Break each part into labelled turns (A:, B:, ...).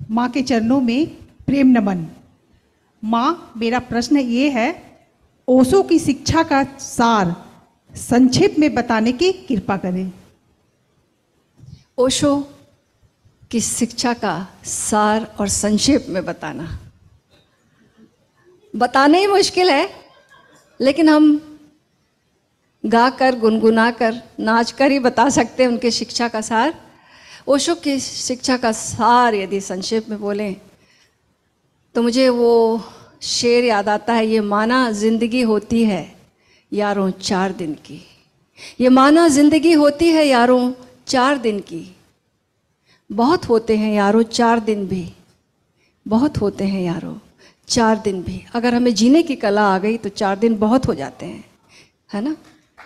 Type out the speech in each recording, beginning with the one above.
A: माँ के चरणों में प्रेम नमन। माँ, मेरा प्रश्न ये है, ओशो की शिक्षा का सार संक्षेप में बताने की कृपा करें।
B: ओशो की शिक्षा का सार और संक्षेप में बताना ही मुश्किल है, लेकिन हम गाकर, गुनगुनाकर, नाचकर ही बता सकते हैं उनके शिक्षा का सार। ओशो की शिक्षा का सार यदि संक्षेप में बोलें तो मुझे वो शेर याद आता है, ये माना जिंदगी होती है यारों 4 दिन की। ये माना जिंदगी होती है यारों 4 दिन की। बहुत होते हैं यारों 4 दिन भी, बहुत होते हैं यारों 4 दिन भी। अगर हमें जीने की कला आ गई तो 4 दिन बहुत हो जाते हैं, है ना।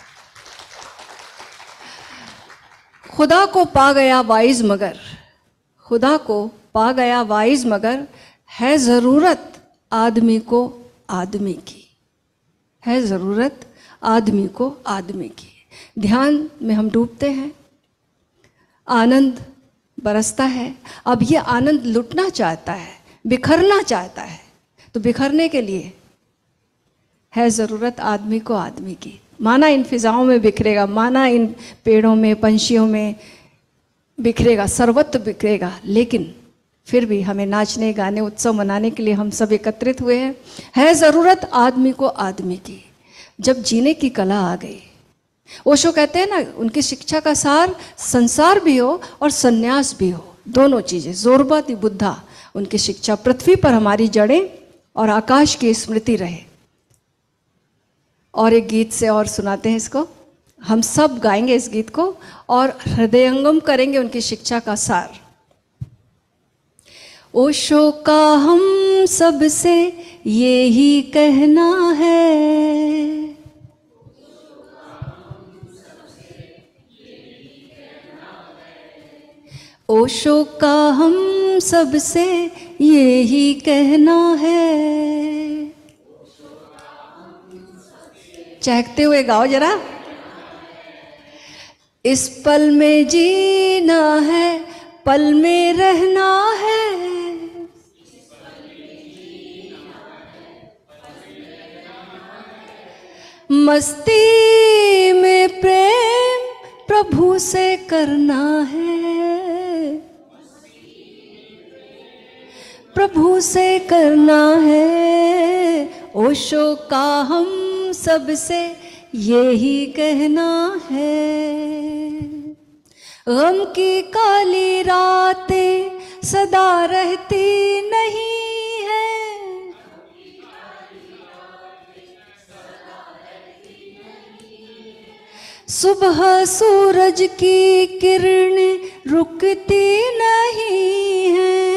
B: खुदा को पा गया वाइज मगर, खुदा को पा गया वाइज मगर, है ज़रूरत आदमी को आदमी की, है ज़रूरत आदमी को आदमी की। ध्यान में हम डूबते हैं, आनंद बरसता है। अब ये आनंद लुटना चाहता है, बिखरना चाहता है, तो बिखरने के लिए है ज़रूरत आदमी को आदमी की। माना इन फिजाओं में बिखरेगा, माना इन पेड़ों में, पंछियों में बिखरेगा, सर्वत्र बिखरेगा, लेकिन फिर भी हमें नाचने, गाने, उत्सव मनाने के लिए हम सब एकत्रित हुए हैं। है ज़रूरत आदमी को आदमी की। जब जीने की कला आ गई, ओशो कहते हैं ना, उनकी शिक्षा का सार संसार भी हो और सन्यास भी हो, दोनों चीज़ें। जोरबा दी बुद्धा उनकी शिक्षा, पृथ्वी पर हमारी जड़ें और आकाश की स्मृति रहे। और एक गीत से और सुनाते हैं इसको, हम सब गाएंगे इस गीत को और हृदयंगम करेंगे उनकी शिक्षा का सार। ओशो का हम सब से ये ही कहना है, ओशो का हम सब से ये ही कहना है। चहकते हुए गाओ जरा। इस पल में जीना है, पल में रहना है, मस्ती में प्रेम प्रभु से करना है, प्रभु से करना है। ओशो का हम सबसे यही कहना है। गम की काली रातें सदा रहती नहीं है, सुबह सूरज की किरणें रुकती नहीं है,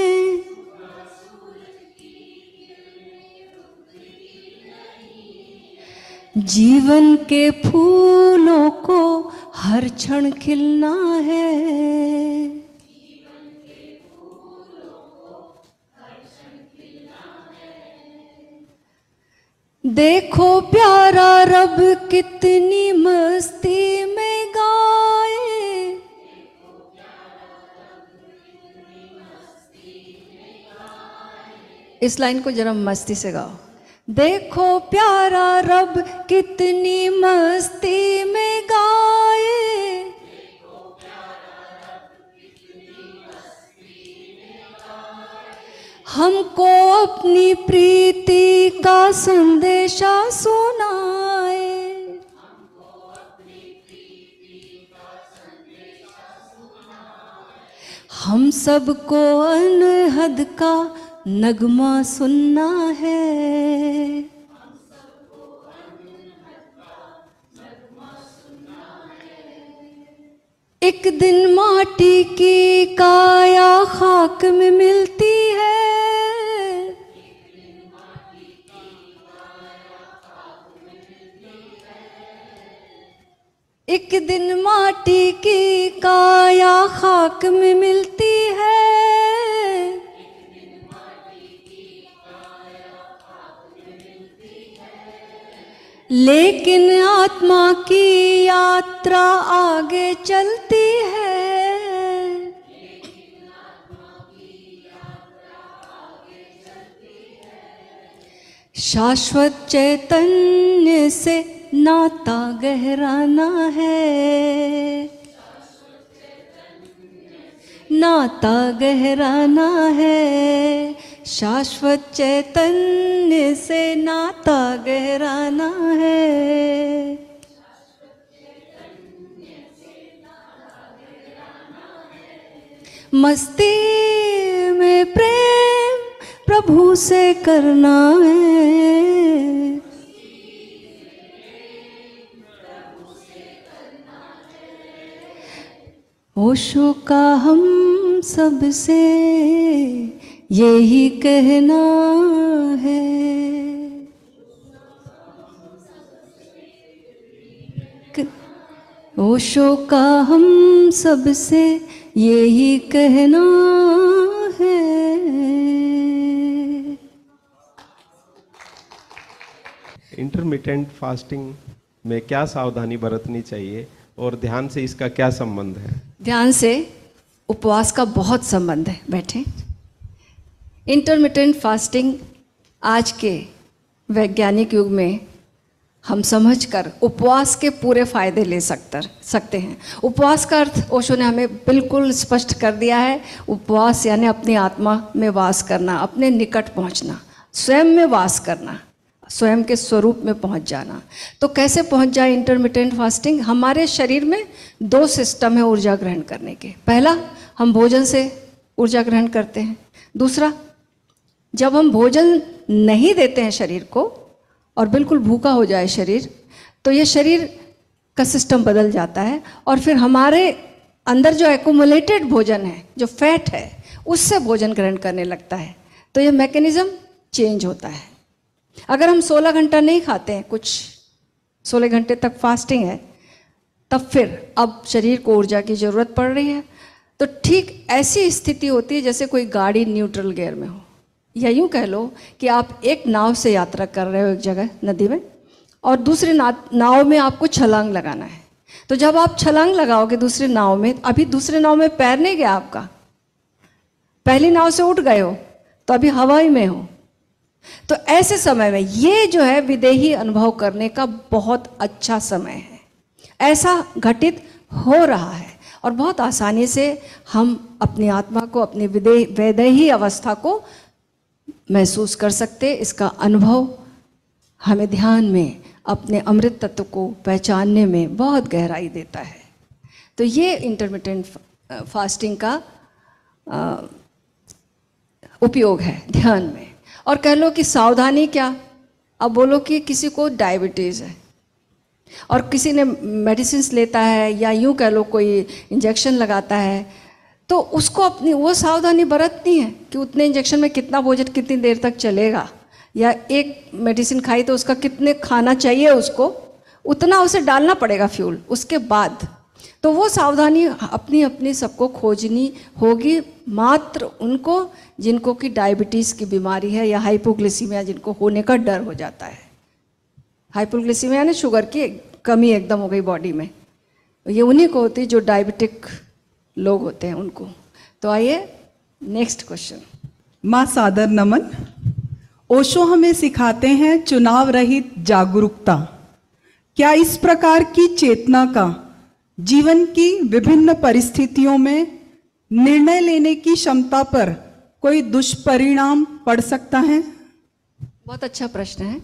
B: जीवन के फूलों को हर क्षण खिलना है, देखो प्यारा रब कितनी मस्ती में गाए, इस लाइन को जरा मस्ती से गाओ। देखो प्यारा रब कितनी मस्ती में गाए, हमको अपनी प्रीति का संदेशा सुनाए, हम सबको अनहद का नगमा सुनना है, एक दिन माटी की काया खाक में मिलती है, एक दिन माटी की काया खाक में मिलती है, लेकिन आत्मा की यात्रा आगे चलती है, शाश्वत चैतन्य से नाता गहराना है, नाता गहराना है, शाश्वत चैतन्य से नाता गहराना है। मस्ती में प्रेम प्रभु से करना है, ओशो का हम सबसे यही कहना है। ओशो का हम सबसे यही कहना है।
C: इंटरमिटेंट फास्टिंग में क्या सावधानी बरतनी चाहिए और ध्यान से इसका क्या संबंध है?
B: ध्यान से उपवास का बहुत संबंध है। बैठे। इंटरमिटेंट फास्टिंग आज के वैज्ञानिक युग में हम समझकर उपवास के पूरे फायदे ले सकते हैं। उपवास का अर्थ ओशो ने हमें बिल्कुल स्पष्ट कर दिया है। उपवास यानी अपनी आत्मा में वास करना, अपने निकट पहुंचना, स्वयं में वास करना, स्वयं के स्वरूप में पहुंच जाना। तो कैसे पहुंच जाए इंटरमिटेंट फास्टिंग? हमारे शरीर में 2 सिस्टम है ऊर्जा ग्रहण करने के। पहला, हम भोजन से ऊर्जा ग्रहण करते हैं। दूसरा, जब हम भोजन नहीं देते हैं शरीर को और बिल्कुल भूखा हो जाए शरीर, तो ये शरीर का सिस्टम बदल जाता है और फिर हमारे अंदर जो एक्यूमुलेटेड भोजन है, जो फैट है, उससे भोजन ग्रहण करने लगता है। तो ये मैकेनिज्म चेंज होता है। अगर हम 16 घंटा नहीं खाते हैं, कुछ 16 घंटे तक फास्टिंग है, तब फिर अब शरीर को ऊर्जा की ज़रूरत पड़ रही है। तो ठीक ऐसी स्थिति होती है जैसे कोई गाड़ी न्यूट्रल गियर में हो, या यूँ कह लो कि आप एक नाव से यात्रा कर रहे हो एक जगह नदी में, और दूसरी नाव में आपको छलांग लगाना है। तो जब आप छलांग लगाओगे दूसरी नाव में, अभी दूसरे नाव में पैर नहीं गया आपका, पहली नाव से उठ गए हो तो अभी हवाई में हो। तो ऐसे समय में ये जो है विदेही अनुभव करने का बहुत अच्छा समय है। ऐसा घटित हो रहा है और बहुत आसानी से हम अपनी आत्मा को, अपनी वैदेही अवस्था को महसूस कर सकते। इसका अनुभव हमें ध्यान में अपने अमृत तत्व को पहचानने में बहुत गहराई देता है। तो ये इंटरमिटेंट फास्टिंग का उपयोग है ध्यान में। और कह लो कि सावधानी क्या? अब बोलो कि किसी को डायबिटीज़ है और किसी ने मेडिसिन लेता है, या यूँ कह लो कोई इंजेक्शन लगाता है, तो उसको अपनी वो सावधानी बरतनी है कि उतने इंजेक्शन में कितना भोजन कितनी देर तक चलेगा, या एक मेडिसिन खाई तो उसका कितने खाना चाहिए, उसको उतना उसे डालना पड़ेगा फ्यूल उसके बाद। तो वो सावधानी अपनी अपनी सबको खोजनी होगी। मात्र उनको जिनको कि डायबिटीज़ की बीमारी है या हाइपोग्लिसीमिया जिनको होने का डर हो जाता है। हाइपोग्लिसीमिया यानी शुगर की कमी एकदम हो गई बॉडी में, ये उन्हीं को होती है जो डायबिटिक लोग होते हैं उनको। तो आइए नेक्स्ट क्वेश्चन।
D: माँ सादर नमन। ओशो हमें सिखाते हैं चुनाव रहित जागरूकता। क्या इस प्रकार की चेतना का जीवन की विभिन्न परिस्थितियों में निर्णय लेने की क्षमता पर कोई दुष्परिणाम पड़ सकता है?
B: बहुत अच्छा प्रश्न है।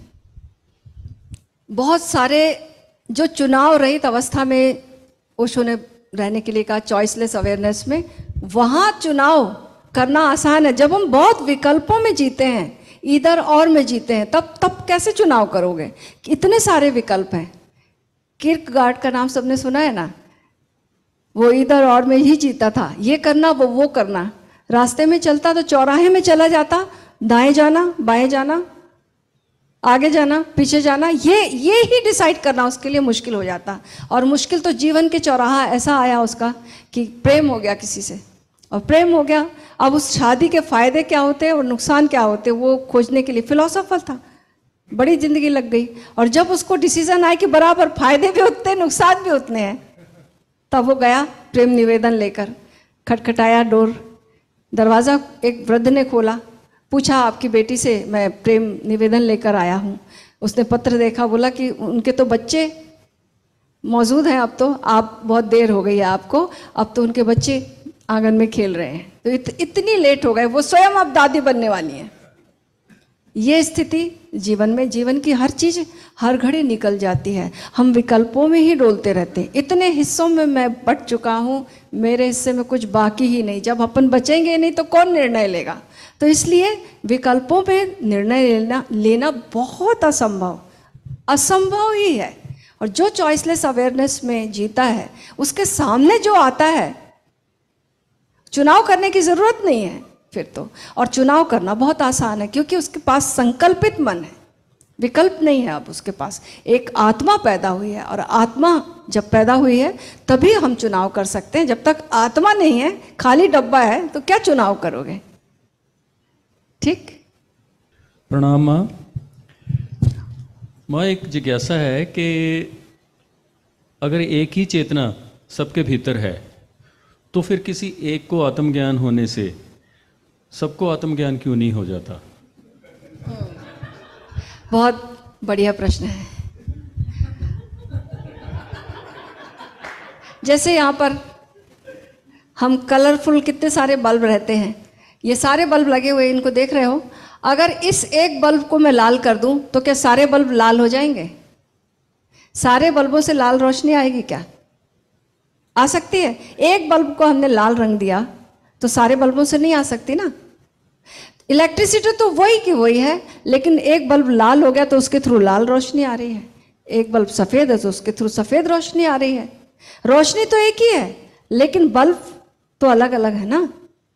B: बहुत सारे जो चुनाव रहित अवस्था में ओशो ने रहने के लिए कहा, चॉइसलेस अवेयरनेस में, वहाँ चुनाव करना आसान है। जब हम बहुत विकल्पों में जीते हैं, इधर और में जीते हैं, तब कैसे चुनाव करोगे? इतने सारे विकल्प हैं। किर्कगार्ड का नाम सबने सुना है ना? वो इधर और में ही जीता था, ये करना वो करना। रास्ते में चलता तो चौराहे में चला जाता, दाएं जाना बाएं जाना, आगे जाना पीछे जाना, ये ही डिसाइड करना उसके लिए मुश्किल हो जाता। और मुश्किल तो जीवन के चौराहा ऐसा आया उसका कि प्रेम हो गया किसी से, और प्रेम हो गया। अब उस शादी के फायदे क्या होते हैं और नुकसान क्या होते हैं वो खोजने के लिए फिलोसोफर था, बड़ी जिंदगी लग गई। और जब उसको डिसीजन आया कि बराबर फायदे भी उतने नुकसान भी उतने हैं, तब वो गया प्रेम निवेदन लेकर, खटखटाया डोर, दरवाज़ा एक वृद्ध ने खोला, पूछा आपकी बेटी से, मैं प्रेम निवेदन लेकर आया हूँ। उसने पत्र देखा, बोला कि उनके तो बच्चे मौजूद हैं, अब तो आप बहुत देर हो गई है आपको, अब तो उनके बच्चे आंगन में खेल रहे हैं, तो इतनी लेट हो गए, वो स्वयं अब दादी बनने वाली हैं। ये स्थिति जीवन में, जीवन की हर चीज़ हर घड़ी निकल जाती है, हम विकल्पों में ही डोलते रहते हैं। इतने हिस्सों में मैं बट चुका हूँ, मेरे हिस्से में कुछ बाकी ही नहीं। जब अपन बचेंगे नहीं तो कौन निर्णय लेगा? तो इसलिए विकल्पों पे निर्णय लेना बहुत असंभव ही है। और जो चॉइसलेस अवेयरनेस में जीता है, उसके सामने जो आता है, चुनाव करने की जरूरत नहीं है फिर तो। और चुनाव करना बहुत आसान है, क्योंकि उसके पास संकल्पित मन है, विकल्प नहीं है। अब उसके पास एक आत्मा पैदा हुई है, और आत्मा जब पैदा हुई है तभी हम चुनाव कर सकते हैं। जब तक आत्मा नहीं है, खाली डब्बा है, तो क्या चुनाव करोगे? ठीक।
E: प्रणाम माँ। माँ, एक जिज्ञासा है कि अगर एक ही चेतना सबके भीतर है, तो फिर किसी एक को आत्मज्ञान होने से सबको आत्मज्ञान क्यों नहीं हो जाता?
B: बहुत बढ़िया प्रश्न है। जैसे यहाँ पर हम कलरफुल कितने सारे बल्ब रहते हैं, ये सारे बल्ब लगे हुए, इनको देख रहे हो। अगर इस एक बल्ब को मैं लाल कर दूं तो क्या सारे बल्ब लाल हो जाएंगे? सारे बल्बों से लाल रोशनी आएगी क्या? आ सकती है? एक बल्ब को हमने लाल रंग दिया तो सारे बल्बों से नहीं आ सकती ना। इलेक्ट्रिसिटी तो वही की वही है, लेकिन एक बल्ब लाल हो गया तो उसके थ्रू लाल रोशनी आ रही है, एक बल्ब सफ़ेद है तो उसके थ्रू सफ़ेद रोशनी आ रही है। रोशनी तो एक ही है, लेकिन बल्ब तो अलग अलग है ना।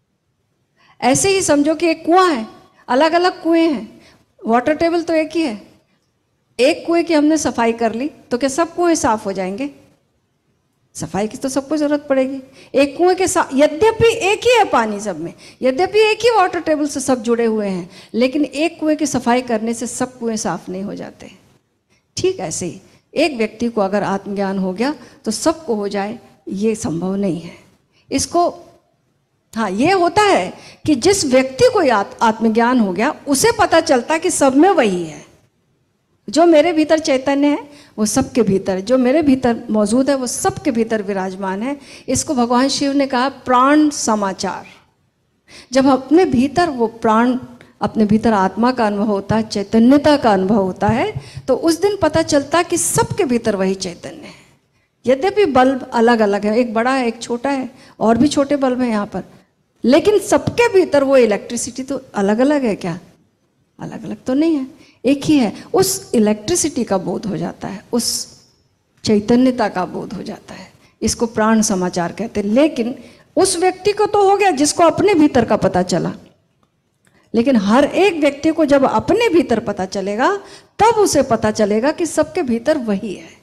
B: ऐसे ही समझो कि एक कुआं है, अलग अलग कुएं हैं, वाटर टेबल तो एक ही है। एक कुएं की हमने सफाई कर ली तो क्या सब कुएं साफ हो जाएंगे? सफाई की तो सबको जरूरत पड़ेगी। एक कुएं के साथ, यद्यपि एक ही है पानी सब में, यद्यपि एक ही वाटर टेबल से सब जुड़े हुए हैं, लेकिन एक कुएं की सफाई करने से सब कुएं साफ नहीं हो जाते। ठीक ऐसे ही एक व्यक्ति को अगर आत्मज्ञान हो गया तो सबको हो जाए, ये संभव नहीं है। इसको हाँ, ये होता है कि जिस व्यक्ति को आत्मज्ञान हो गया उसे पता चलता कि सब में वही है। जो मेरे भीतर चैतन्य है वो सबके भीतर, जो मेरे भीतर मौजूद है वो सबके भीतर विराजमान है। इसको भगवान शिव ने कहा प्राण समाचार। जब अपने भीतर वो प्राण, अपने भीतर आत्मा का अनुभव होता है, चैतन्यता का अनुभव होता है, तो उस दिन पता चलता कि सबके भीतर वही चैतन्य है। यद्यपि बल्ब अलग अलग है, एक बड़ा है एक छोटा है, और भी छोटे बल्ब हैं यहाँ पर, लेकिन सबके भीतर वो इलेक्ट्रिसिटी तो अलग अलग है क्या? अलग अलग तो नहीं है, एक ही है। उस इलेक्ट्रिसिटी का बोध हो जाता है, उस चैतन्यता का बोध हो जाता है। इसको प्राण समाचार कहते हैं। लेकिन उस व्यक्ति को तो हो गया जिसको अपने भीतर का पता चला, लेकिन हर एक व्यक्ति को जब अपने भीतर पता चलेगा तब उसे पता चलेगा कि सबके भीतर वही है।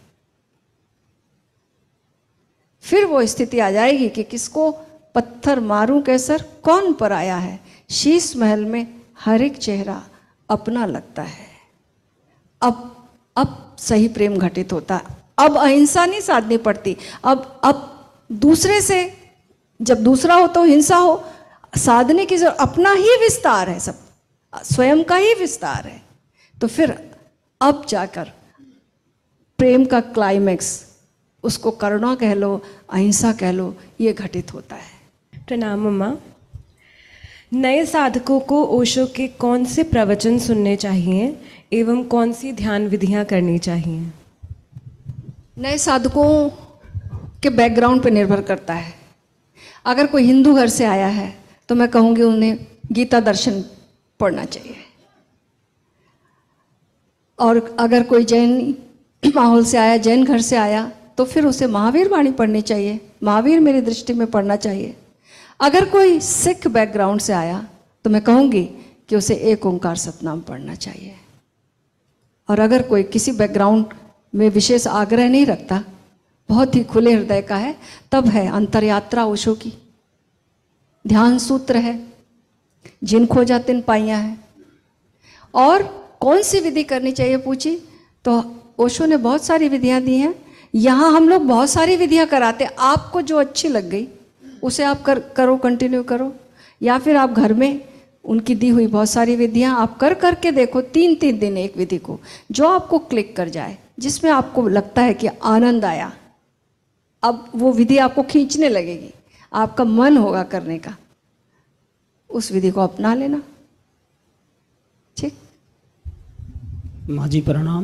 B: फिर वो स्थिति आ जाएगी कि किसको पत्थर मारूं कैसर कौन पर आया है, शीश महल में हर एक चेहरा अपना लगता है। अब सही प्रेम घटित होता है। अब अहिंसा नहीं साधनी पड़ती। अब दूसरे से, जब दूसरा हो तो हिंसा हो, साधने की जरूरत, अपना ही विस्तार है, सब स्वयं का ही विस्तार है। तो फिर अब जाकर प्रेम का क्लाइमेक्स, उसको करुणा कह लो, अहिंसा कह लो, ये घटित होता है।
F: प्रणाम अम्मा। नए साधकों को ओशो के कौन से प्रवचन सुनने चाहिए एवं कौन सी ध्यान विधियां करनी चाहिए?
B: नए साधकों के बैकग्राउंड पर निर्भर करता है। अगर कोई हिंदू घर से आया है तो मैं कहूँगी उन्हें गीता दर्शन पढ़ना चाहिए, और अगर कोई जैन माहौल से आया, जैन घर से आया, तो फिर उसे महावीर वाणी पढ़नी चाहिए, महावीर मेरी दृष्टि में पढ़ना चाहिए। अगर कोई सिख बैकग्राउंड से आया तो मैं कहूँगी कि उसे एक ओंकार सतनाम पढ़ना चाहिए। और अगर कोई किसी बैकग्राउंड में विशेष आग्रह नहीं रखता, बहुत ही खुले हृदय का है, तब है अंतरयात्रा ओशो की, ध्यान सूत्र है, जिन खोजा तिन पाइयाँ है। और कौन सी विधि करनी चाहिए पूछी तो ओशो ने बहुत सारी विधियाँ दी हैं। यहाँ हम लोग बहुत सारी विधियाँ कराते, आपको जो अच्छी लग गई उसे आप करो, कंटिन्यू करो, या फिर आप घर में उनकी दी हुई बहुत सारी विधियां आप कर करके देखो, 3-3 दिन एक विधि को, जो आपको क्लिक कर जाए, जिसमें आपको लगता है कि आनंद आया, अब वो विधि आपको खींचने लगेगी, आपका मन होगा करने का, उस विधि को अपना लेना। ठीक।
G: माँ जी प्रणाम।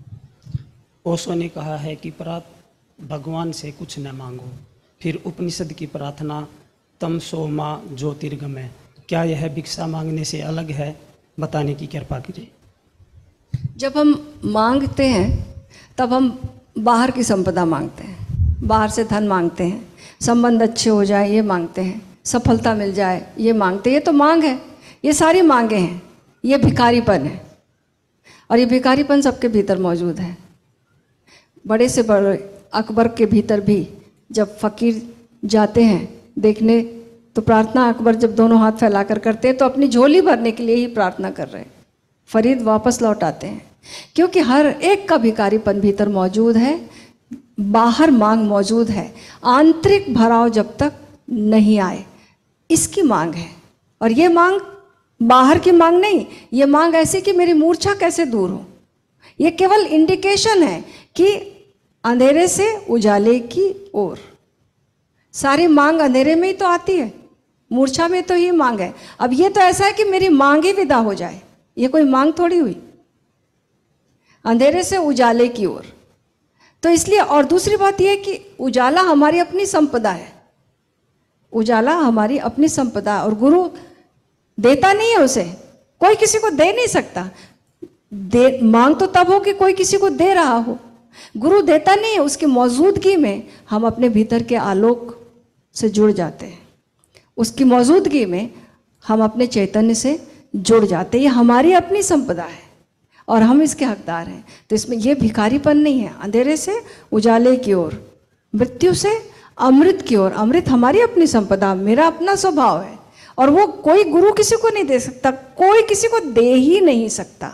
G: ओशो ने कहा है कि भगवान से कुछ न मांगो, फिर उपनिषद की प्रार्थना तम सो माँ ज्योतिर्गमय, क्या यह भिक्षा मांगने से अलग है? बताने की कृपा कीजिए।
B: जब हम मांगते हैं तब हम बाहर की संपदा मांगते हैं, बाहर से धन मांगते हैं, संबंध अच्छे हो जाए ये मांगते हैं, सफलता मिल जाए ये मांगते हैं। ये तो मांग है, ये सारी मांगे हैं, ये भिखारीपन है। और ये भिखारीपन सबके भीतर मौजूद है। बड़े से बड़े अकबर के भीतर भी जब फकीर जाते हैं देखने, तो प्रार्थना अकबर जब दोनों हाथ फैलाकर करते हैं तो अपनी झोली भरने के लिए ही प्रार्थना कर रहे हैं। फरीद वापस लौट आते हैं, क्योंकि हर एक का भिखारीपन भीतर मौजूद है, बाहर मांग मौजूद है। आंतरिक भराव जब तक नहीं आए, इसकी मांग है। और ये मांग बाहर की मांग नहीं, ये मांग ऐसी कि मेरी मूर्छा कैसे दूर हो। ये केवल इंडिकेशन है कि अंधेरे से उजाले की ओर। सारी मांग अंधेरे में ही तो आती है, मूर्छा में तो ही मांग है। अब ये तो ऐसा है कि मेरी मांग ही विदा हो जाए, ये कोई मांग थोड़ी हुई, अंधेरे से उजाले की ओर। तो इसलिए, और दूसरी बात यह है कि उजाला हमारी अपनी संपदा है, उजाला हमारी अपनी संपदा है, और गुरु देता नहीं है उसे, कोई किसी को दे नहीं सकता। मांग तो तब हो कि कोई किसी को दे रहा हो, गुरु देता नहीं है। उसकी मौजूदगी में हम अपने भीतर के आलोक से जुड़ जाते हैं, उसकी मौजूदगी में हम अपने चैतन्य से जुड़ जाते हैं। ये हमारी अपनी संपदा है और हम इसके हकदार हैं। तो इसमें ये भिखारीपन नहीं है। अंधेरे से उजाले की ओर, मृत्यु से अमृत की ओर। अमृत हमारी अपनी संपदा, मेरा अपना स्वभाव है, और वो कोई गुरु किसी को नहीं दे सकता, कोई किसी को दे ही नहीं सकता।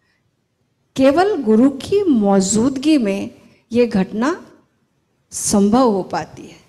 B: केवल गुरु की मौजूदगी में ये घटना संभव हो पाती है।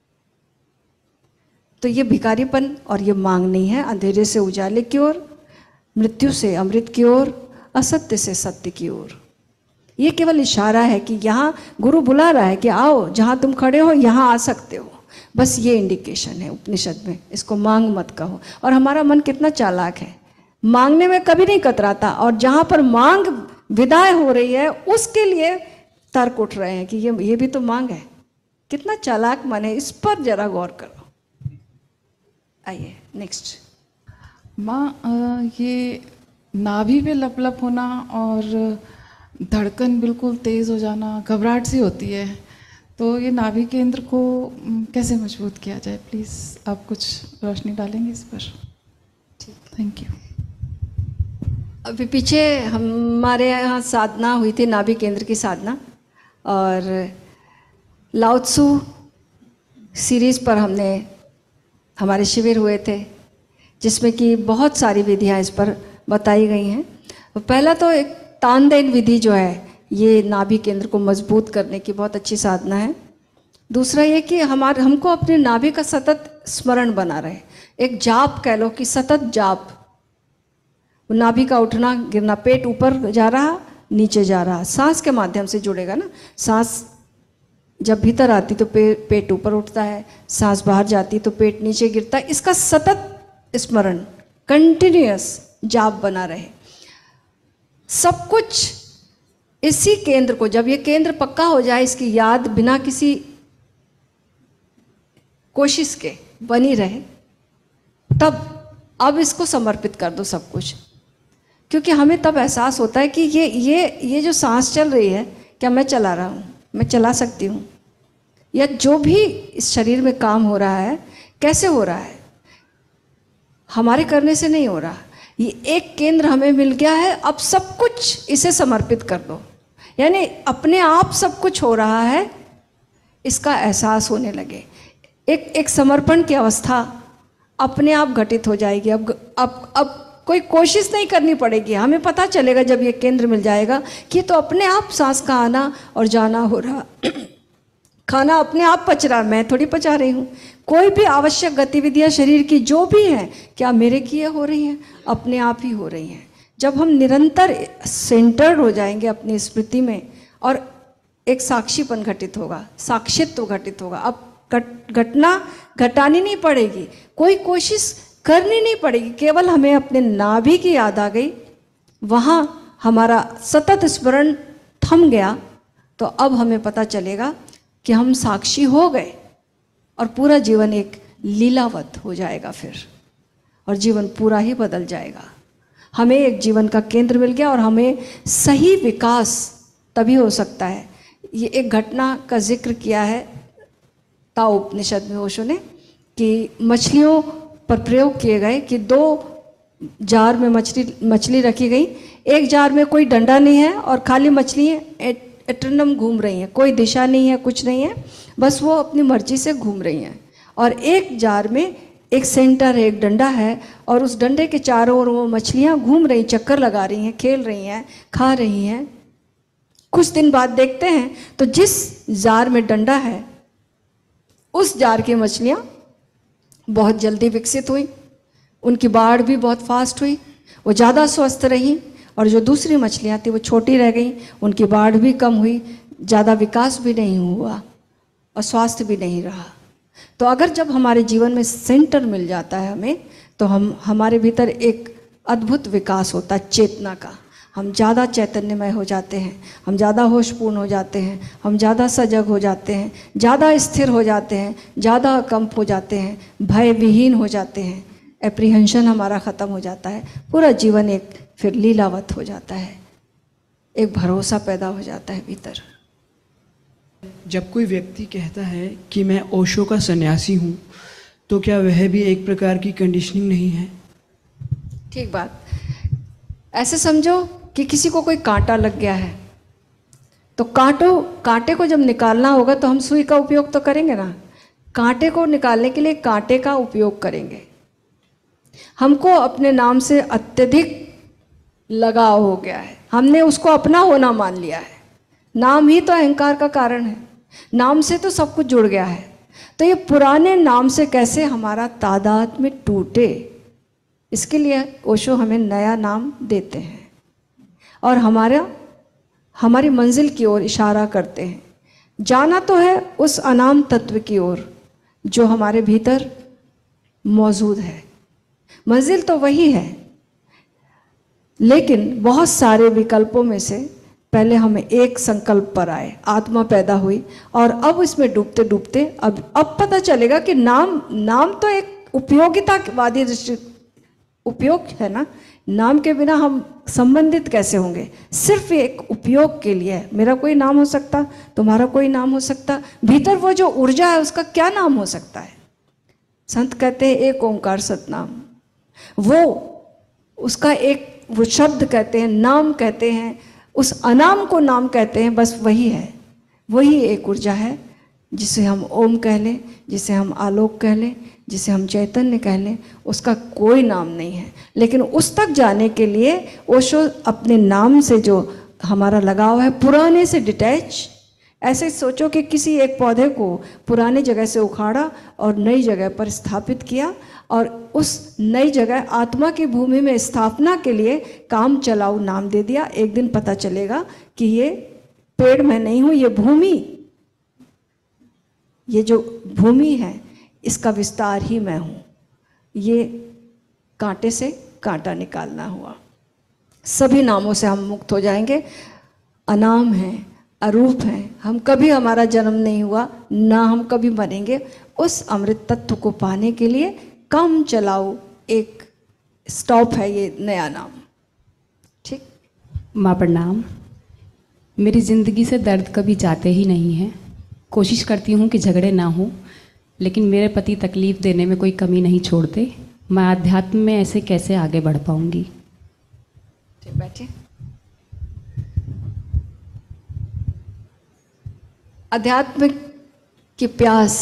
B: तो ये भिखारीपन और ये मांग नहीं है। अंधेरे से उजाले की ओर, मृत्यु से अमृत की ओर, असत्य से सत्य की ओर। ये केवल इशारा है कि यहाँ गुरु बुला रहा है कि आओ, जहाँ तुम खड़े हो यहाँ आ सकते हो। बस ये इंडिकेशन है उपनिषद में। इसको मांग मत कहो। और हमारा मन कितना चालाक है, मांगने में कभी नहीं कतराता, और जहाँ पर मांग विदाई हो रही है उसके लिए तर्क उठ रहे हैं कि ये भी तो मांग है। कितना चालाक मन है, इस पर जरा गौर करो। आइए नेक्स्ट।
H: माँ, ये नाभि पे लप लप होना और धड़कन बिल्कुल तेज़ हो जाना, घबराहट सी होती है, तो ये नाभि केंद्र को कैसे मजबूत किया जाए? प्लीज़ आप कुछ रोशनी डालेंगे इस पर? ठीक, थैंक यू।
B: अभी पीछे हमारे यहाँ साधना हुई थी, नाभि केंद्र की साधना, और लाओ त्सु सीरीज़ पर हमारे शिविर हुए थे, जिसमें कि बहुत सारी विधियाँ इस पर बताई गई हैं। पहला तो एक तानदेन विधि जो है, ये नाभि केंद्र को मजबूत करने की बहुत अच्छी साधना है। दूसरा ये कि हमको अपने नाभि का सतत स्मरण बना रहे, एक जाप कह लो कि सतत जाप। नाभि का उठना गिरना, पेट ऊपर जा रहा नीचे जा रहा, सांस के माध्यम से जुड़ेगा ना। सांस जब भीतर आती तो पेट ऊपर उठता है, सांस बाहर जाती तो पेट नीचे गिरता है। इसका सतत स्मरण, कंटिन्यूअस जाप बना रहे। सब कुछ इसी केंद्र को, जब ये केंद्र पक्का हो जाए, इसकी याद बिना किसी कोशिश के बनी रहे, तब अब इसको समर्पित कर दो सब कुछ। क्योंकि हमें तब एहसास होता है कि ये जो सांस चल रही है, क्या मैं चला रहा हूँ, मैं चला सकती हूँ, या जो भी इस शरीर में काम हो रहा है कैसे हो रहा है, हमारे करने से नहीं हो रहा। ये एक केंद्र हमें मिल गया है, अब सब कुछ इसे समर्पित कर दो। यानी अपने आप सब कुछ हो रहा है, इसका एहसास होने लगे। एक समर्पण की अवस्था अपने आप घटित हो जाएगी। अब कोई कोशिश नहीं करनी पड़ेगी। हमें पता चलेगा जब ये केंद्र मिल जाएगा कि तो अपने आप सांस का आना और जाना हो रहा, खाना अपने आप पच रहा, मैं थोड़ी पचा रही हूँ। कोई भी आवश्यक गतिविधियां शरीर की जो भी हैं, क्या मेरे किए हो रही हैं? अपने आप ही हो रही हैं। जब हम निरंतर सेंटर्ड हो जाएंगे अपनी स्मृति में, और एक साक्षीपन घटित होगा, साक्षित्व घटित होगा। अब घटना घटानी नहीं पड़ेगी, कोई कोशिश करनी नहीं पड़ेगी, केवल हमें अपने नाभि की याद आ गई, वहाँ हमारा सतत स्मरण थम गया, तो अब हमें पता चलेगा कि हम साक्षी हो गए, और पूरा जीवन एक लीलावत हो जाएगा फिर, और जीवन पूरा ही बदल जाएगा। हमें एक जीवन का केंद्र मिल गया, और हमें सही विकास तभी हो सकता है। ये एक घटना का जिक्र किया है ताओ उपनिषद में ओशो ने, कि मछलियों पर प्रयोग किए गए कि 2 जार में मछली रखी गई, एक जार में कोई डंडा नहीं है और खाली मछली एटर्नम घूम रही हैं, कोई दिशा नहीं है, कुछ नहीं है, बस वो अपनी मर्जी से घूम रही हैं। और एक जार में एक सेंटर है, एक डंडा है, और उस डंडे के चारों ओर वो मछलियाँ घूम रही, चक्कर लगा रही हैं, खेल रही हैं, खा रही हैं। कुछ दिन बाद देखते हैं तो जिस जार में डंडा है उस जार की मछलियाँ बहुत जल्दी विकसित हुई, उनकी बाढ़ भी बहुत फास्ट हुई, वो ज़्यादा स्वस्थ रहीं, और जो दूसरी मछलियाँ थी वो छोटी रह गईं, उनकी बाढ़ भी कम हुई, ज़्यादा विकास भी नहीं हुआ और स्वास्थ्य भी नहीं रहा। तो अगर जब हमारे जीवन में सेंटर मिल जाता है हमें, तो हमारे भीतर एक अद्भुत विकास होता है चेतना का। हम ज़्यादा चैतन्यमय हो जाते हैं, हम ज़्यादा होशपूर्ण हो जाते हैं, हम ज़्यादा सजग हो जाते हैं, ज़्यादा स्थिर हो जाते हैं, ज़्यादा अकंप हो जाते हैं, भय विहीन हो जाते हैं, एप्रीहेंशन हमारा ख़त्म हो जाता है, पूरा जीवन एक फिर लीलावत हो जाता है, एक भरोसा पैदा हो जाता है भीतर।
I: जब कोई व्यक्ति कहता है कि मैं ओशो का सन्यासी हूँ, तो क्या वह भी एक प्रकार की कंडीशनिंग नहीं है?
B: ठीक बात। ऐसे समझो कि किसी को कोई कांटा लग गया है, तो कांटे को जब निकालना होगा तो हम सुई का उपयोग तो करेंगे ना। कांटे को निकालने के लिए कांटे का उपयोग करेंगे। हमको अपने नाम से अत्यधिक लगाव हो गया है, हमने उसको अपना होना मान लिया है। नाम ही तो अहंकार का कारण है, नाम से तो सब कुछ जुड़ गया है। तो ये पुराने नाम से कैसे हमारा तादाद में टूटे, इसके लिए ओशो हमें नया नाम देते हैं और हमारी मंजिल की ओर इशारा करते हैं। जाना तो है उस अनाम तत्व की ओर जो हमारे भीतर मौजूद है। मंजिल तो वही है, लेकिन बहुत सारे विकल्पों में से पहले हमें एक संकल्प पर आए, आत्मा पैदा हुई, और अब इसमें डूबते डूबते अब पता चलेगा कि नाम तो एक उपयोगितावादी दृष्टि उपयोग है ना। नाम के बिना हम संबंधित कैसे होंगे? सिर्फ एक उपयोग के लिए है। मेरा कोई नाम हो सकता, तुम्हारा कोई नाम हो सकता, भीतर वो जो ऊर्जा है उसका क्या नाम हो सकता है? संत कहते हैं एक ओंकार सतनाम, वो उसका एक वो शब्द कहते हैं, नाम कहते हैं, उस अनाम को नाम कहते हैं। बस वही है, वही एक ऊर्जा है जिसे हम ओम कह लें, जिसे हम आलोक कह लें, जिसे हम चैतन्य कह लें। उसका कोई नाम नहीं है, लेकिन उस तक जाने के लिए ओशो अपने नाम से जो हमारा लगाव है, पुराने से डिटैच। ऐसे सोचो कि किसी एक पौधे को पुराने जगह से उखाड़ा और नई जगह पर स्थापित किया, और उस नई जगह आत्मा की भूमि में स्थापना के लिए काम चलाऊ नाम दे दिया। एक दिन पता चलेगा कि ये पेड़ मैं नहीं हूँ, ये भूमि, ये जो भूमि है इसका विस्तार ही मैं हूँ। ये कांटे से कांटा निकालना हुआ। सभी नामों से हम मुक्त हो जाएंगे। अनाम हैं, अरूप हैं, हम कभी हमारा जन्म नहीं हुआ, ना हम कभी मरेंगे। उस अमृत तत्व को पाने के लिए काम चलाओ एक स्टॉप है ये नया नाम। ठीक।
J: माँ प्रणाम। मेरी ज़िंदगी से दर्द कभी जाते ही नहीं है। कोशिश करती हूँ कि झगड़े ना हो, लेकिन मेरे पति तकलीफ़ देने में कोई कमी नहीं छोड़ते। मैं आध्यात्म में ऐसे कैसे आगे बढ़ पाऊँगी?
B: ठीक, बैठिए। अध्यात्म की प्यास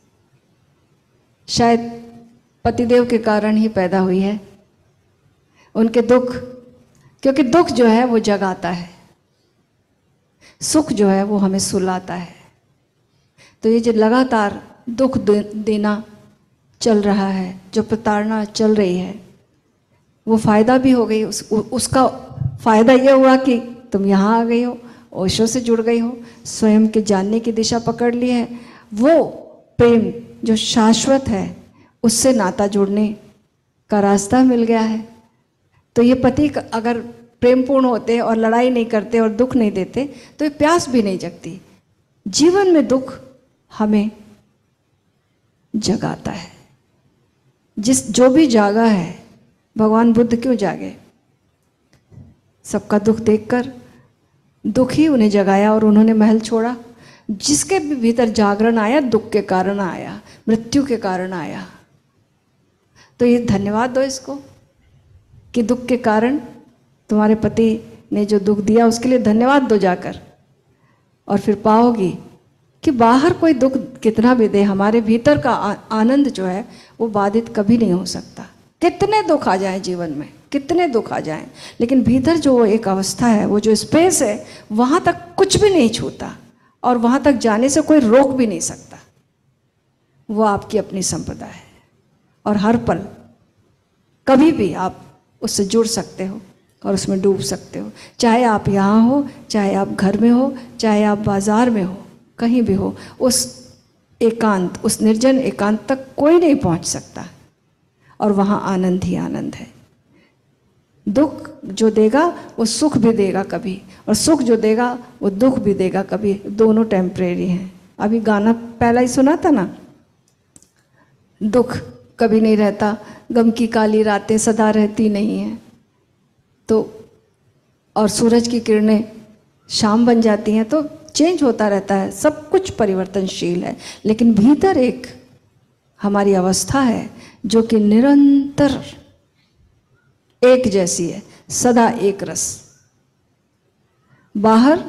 B: शायद पतिदेव के कारण ही पैदा हुई है। उनके दुख, क्योंकि दुख जो है वो जगाता है, सुख जो है वो हमें सुलाता है। तो ये जो लगातार दुख देना चल रहा है, जो प्रताड़ना चल रही है, वो फ़ायदा भी हो गई। उसका फ़ायदा ये हुआ कि तुम यहाँ आ गई हो, ओशो से जुड़ गई हो, स्वयं के जानने की दिशा पकड़ ली है। वो प्रेम जो शाश्वत है, उससे नाता जोड़ने का रास्ता मिल गया है। तो ये पति अगर प्रेमपूर्ण होते और लड़ाई नहीं करते और दुख नहीं देते तो ये प्यास भी नहीं जगती। जीवन में दुख हमें जगाता है। जो भी जागा है, भगवान बुद्ध क्यों जागे? सबका दुख देखकर दुख ही उन्हें जगाया और उन्होंने महल छोड़ा। जिसके भी भीतर जागरण आया, दुख के कारण आया, मृत्यु के कारण आया। तो ये धन्यवाद दो इसको कि दुख के कारण तुम्हारे पति ने जो दुख दिया उसके लिए धन्यवाद दो जाकर। और फिर पाओगी कि बाहर कोई दुख कितना भी दे, हमारे भीतर का आनंद जो है वो बाधित कभी नहीं हो सकता। कितने दुख आ जाएं जीवन में, कितने दुख आ जाएं, लेकिन भीतर जो एक अवस्था है, वो जो स्पेस है, वहाँ तक कुछ भी नहीं छूता और वहाँ तक जाने से कोई रोक भी नहीं सकता। वो आपकी अपनी संपदा है और हर पल कभी भी आप उससे जुड़ सकते हो और उसमें डूब सकते हो। चाहे आप यहाँ हो, चाहे आप घर में हो, चाहे आप बाजार में हो, कहीं भी हो, उस एकांत, उस निर्जन एकांत तक कोई नहीं पहुँच सकता और वहाँ आनंद ही आनंद है। दुख जो देगा वो सुख भी देगा कभी, और सुख जो देगा वो दुख भी देगा कभी। दोनों टेम्परेरी हैं। अभी गाना पहला ही सुना था ना, दुख कभी नहीं रहता, गम की काली रातें सदा रहती नहीं हैं। तो और सूरज की किरणें शाम बन जाती हैं, तो चेंज होता रहता है, सब कुछ परिवर्तनशील है। लेकिन भीतर एक हमारी अवस्था है जो कि निरंतर एक जैसी है, सदा एक रस। बाहर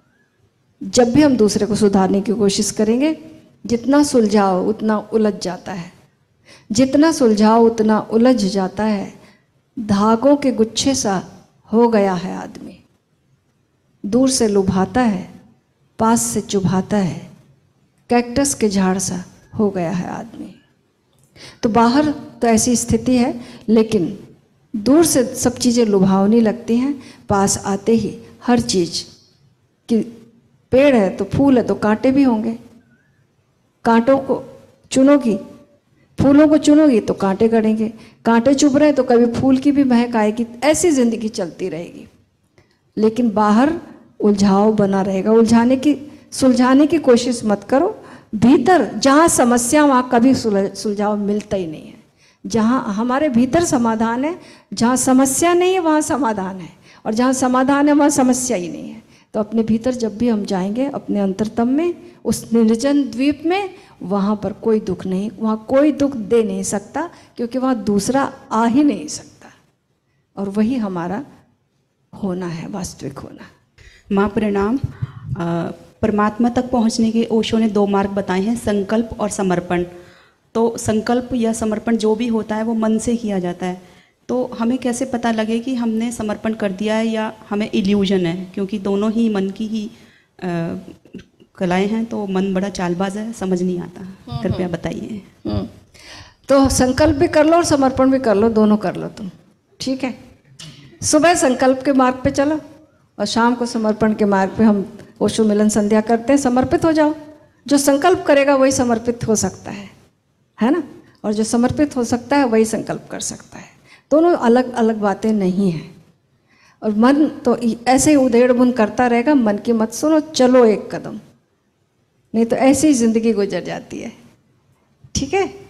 B: जब भी हम दूसरे को सुधारने की कोशिश करेंगे, जितना सुलझाओ उतना उलझ जाता है, जितना सुलझाओ उतना उलझ जाता है। धागों के गुच्छे सा हो गया है आदमी, दूर से लुभाता है, पास से चुभाता है, कैक्टस के झाड़ सा हो गया है आदमी। तो बाहर तो ऐसी स्थिति है, लेकिन दूर से सब चीज़ें लुभावनी लगती हैं, पास आते ही हर चीज़ कि पेड़ है तो फूल है तो कांटे भी होंगे, कांटों को चुनोगी, फूलों को चुनोगी तो कांटे गड़ेंगे, कांटे चुभ रहे तो कभी फूल की भी महक आएगी। ऐसी जिंदगी चलती रहेगी। लेकिन बाहर उलझाव बना रहेगा। सुलझाने की कोशिश मत करो। भीतर जहाँ समस्या वहाँ कभी सुलझाव मिलता ही नहीं है। जहाँ हमारे भीतर समाधान है, जहाँ समस्या नहीं है वहाँ समाधान है, और जहाँ समाधान है वहाँ समस्या ही नहीं है। तो अपने भीतर जब भी हम जाएंगे, अपने अंतरतम में, उस निर्जन द्वीप में, वहाँ पर कोई दुख नहीं, वहाँ कोई दुख दे नहीं सकता, क्योंकि वहाँ दूसरा आ ही नहीं सकता। और वही हमारा होना है, वास्तविक होना।
K: माँ प्रणाम। परमात्मा तक पहुँचने के ओशो ने 2 मार्ग बताए हैं, संकल्प और समर्पण। तो संकल्प या समर्पण जो भी होता है वो मन से किया जाता है। तो हमें कैसे पता लगे कि हमने समर्पण कर दिया है या हमें इल्यूजन है, क्योंकि दोनों ही मन की ही कलाएं हैं। तो मन बड़ा चालबाज है, समझ नहीं आता। कृपया बताइए।
B: तो संकल्प भी कर लो और समर्पण भी कर लो, दोनों कर लो तुम, ठीक है। सुबह संकल्प के मार्ग पे चलो और शाम को समर्पण के मार्ग पे हम ओशो मिलन संध्या करते हैं। समर्पित हो जाओ। जो संकल्प करेगा वही समर्पित हो सकता है ना, और जो समर्पित हो सकता है वही संकल्प कर सकता है। दोनों अलग अलग बातें नहीं हैं। और मन तो ऐसे ही उधेड़ बुन करता रहेगा। मन की मत सुनो, चलो एक कदम, नहीं तो ऐसी ही जिंदगी गुजर जाती है। ठीक है।